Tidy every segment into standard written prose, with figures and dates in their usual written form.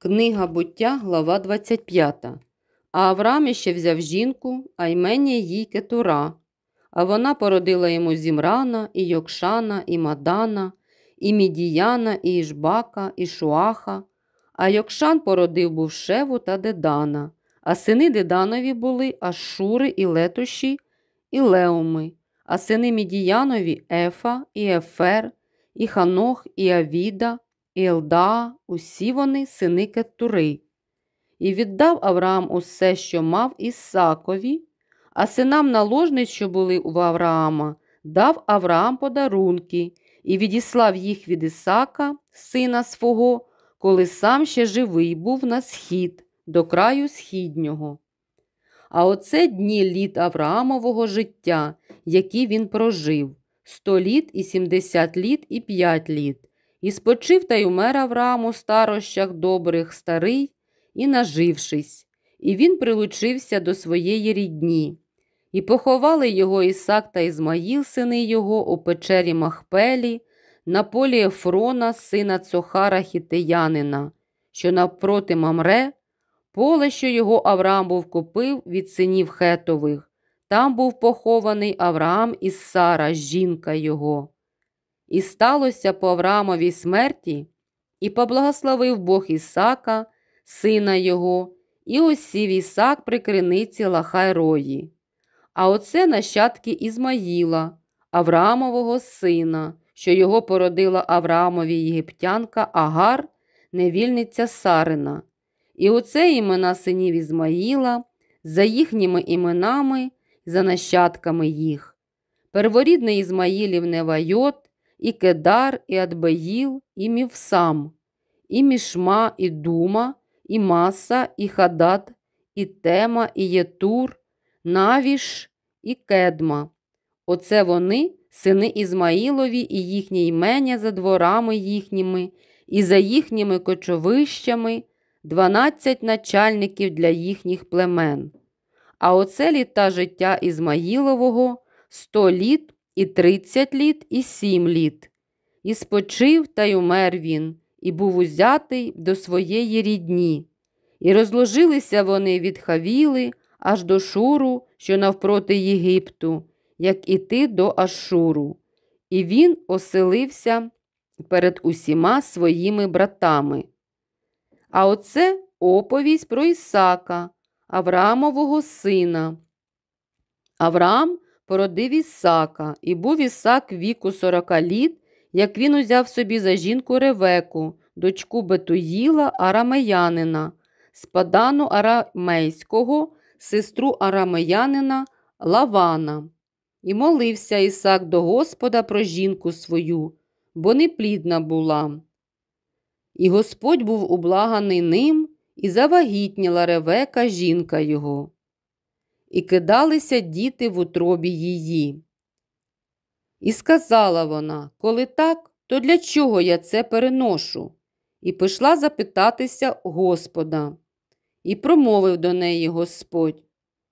Книга Буття, глава 25. А Авраам іще взяв жінку, а імення їй Кетура. А вона породила йому Зімрана, і Йокшана, і Мадана, і Мідіяна, і Ішбака, і Шуаха. А Йокшан породив був Шеву та Дедана. А сини Деданові були Ашшури, і Летуші, і Леуми. А сини Мідіянові Ефа, і Ефер, і Ханох, і Авіда, і Елдаа, усі вони сини Кеттури. І віддав Авраам усе, що мав Ісаакові, а синам наложниць, що були у Авраама, дав Авраам подарунки і відіслав їх від Ісаака, сина свого, коли сам ще живий був на схід, до краю східнього. А оце дні літ Авраамового життя, які він прожив, 100 літ і 70 літ і 5 літ. І спочив та й умер Авраам у старощах добрих старий і нажившись, і він прилучився до своєї рідні. І поховали його Ісак та Ізмаїл, сини його, у печері Махпелі, на полі Ефрона, сина Цохара хітеянина, що навпроти Мамре, поле, що його Авраам був купив від синів Хетових. Там був похований Авраам із Сара, жінка його. І сталося по Авраамовій смерті, і поблагословив Бог Ісака, сина його, і осів Ісак при криниці Лахай-Рої. А оце нащадки Ізмаїла, Авраамового сина, що його породила Авраамові єгиптянка Агар, невільниця Сарина. І оце імена синів Ізмаїла, за їхніми іменами, за нащадками їх. Перворідний Ізмаїлів Невайот, і Кедар, і Адбеїл, і Мівсам, і Мішма, і Дума, і Маса, і Хадад, і Тема, і Єтур, Навіш, і Кедма. Оце вони, сини Ізмаїлові, і їхні імення за дворами їхніми, і за їхніми кочовищами, 12 начальників для їхніх племен. А оце літа життя Ізмаїлового, 100 літ, і 30 літ, і 7 літ. І спочив та й умер він, і був узятий до своєї рідні. І розложилися вони від Хавіли аж до Шуру, що навпроти Єгипту, як іти до Ашшуру. І він оселився перед усіма своїми братами. А оце оповість про Ісака, Авраамового сина. Авраам породив Ісака, і був Ісак віку 40 літ, як він узяв собі за жінку Ревеку, дочку Бетуїла арамеянина, з Падану арамейського, сестру арамеянина Лавана. І молився Ісак до Господа про жінку свою, бо неплідна була. І Господь був ублаганий ним, і завагітніла Ревека, жінка його. І кидалися діти в утробі її. І сказала вона: коли так, то для чого я це переношу? І пішла запитатися Господа. І промовив до неї Господь: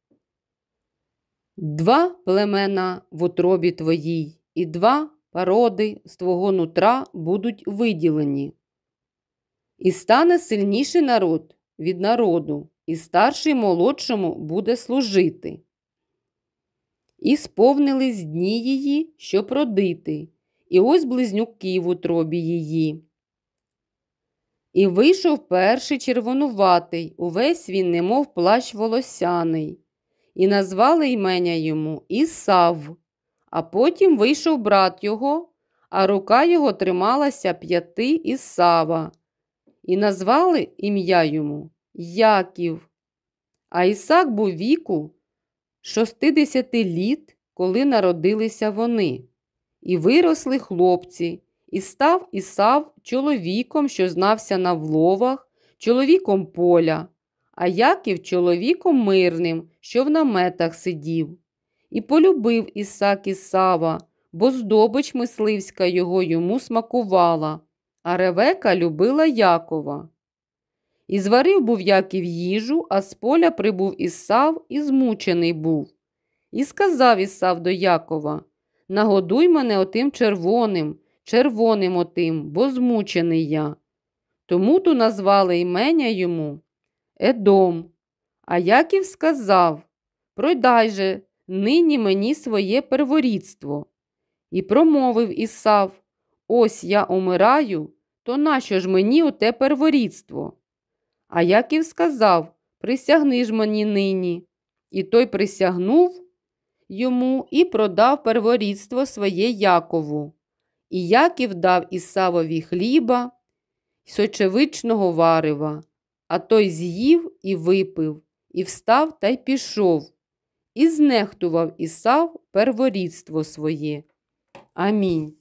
2 племена в утробі твоїй, і 2 породи з твого нутра будуть виділені. І стане сильніший народ від народу, і старший молодшому буде служити. І сповнились дні її, щоб родити, і ось близнюки в утробі її. І вийшов перший червонуватий, увесь він немов плащ волосяний, і назвали імення йому Ісав, а потім вийшов брат його, а рука його трималася 5 Ісава, і назвали ім'я йому Яків. А Ісак був віку 60 літ, коли народилися вони. І виросли хлопці, і став Ісав чоловіком, що знався на вловах, чоловіком поля, а Яків чоловіком мирним, що в наметах сидів. І полюбив Ісак Ісава, бо здобич мисливська йому смакувала, а Ревека любила Якова. І зварив був Яків їжу, а з поля прибув Ісав і змучений був. І сказав Ісав до Якова: нагодуй мене отим червоним отим, бо змучений я. Тому то назвали імення йому Едом. А Яків сказав: «Продай же нині мені своє перворідство». І промовив Ісав: «Ось я умираю, то нащо ж мені оте перворідство?» А Яків сказав: «Присягни ж мені нині». І той присягнув йому і продав перворідство своє Якову. І Яків дав Ісавові хліба й сочевичного варева, а той з'їв і випив, і встав та й пішов. І знехтував Ісав перворідство своє. Амінь.